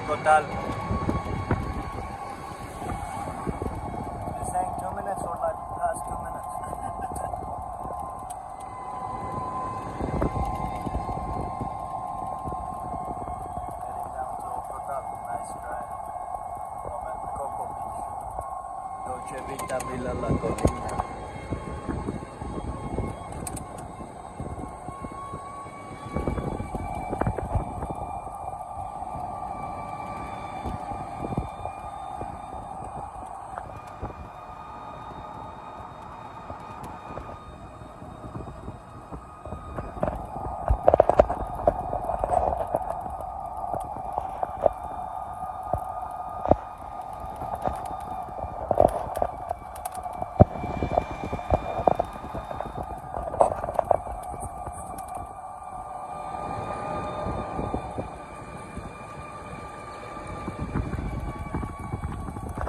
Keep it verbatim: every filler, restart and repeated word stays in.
Total. You're saying two minutes or like past two minutes? Heading down to Total. Nice drive. Over the Coco Beach. Dolce Vita Villa La Colina.